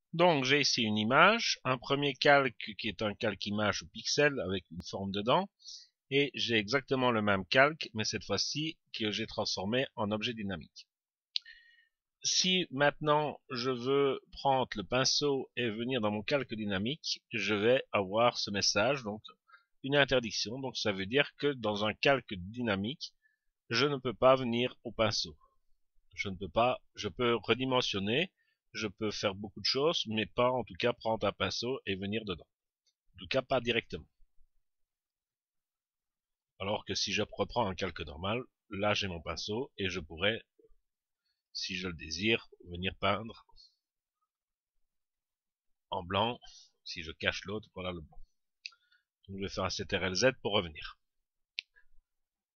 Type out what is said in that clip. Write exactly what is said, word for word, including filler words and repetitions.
Donc j'ai ici une image, un premier calque qui est un calque image pixel avec une forme dedans, et j'ai exactement le même calque, mais cette fois-ci que j'ai transformé en objet dynamique. Si maintenant je veux prendre le pinceau et venir dans mon calque dynamique, je vais avoir ce message, donc une interdiction. Donc ça veut dire que dans un calque dynamique, je ne peux pas venir au pinceau. Je ne peux pas, je peux redimensionner, je peux faire beaucoup de choses, mais pas en tout cas prendre un pinceau et venir dedans. En tout cas pas directement. Alors que si je reprends un calque normal, là j'ai mon pinceau et je pourrais, si je le désire, venir peindre en blanc. Si je cache l'autre, voilà le blanc. Donc je vais faire un C T R L Z pour revenir.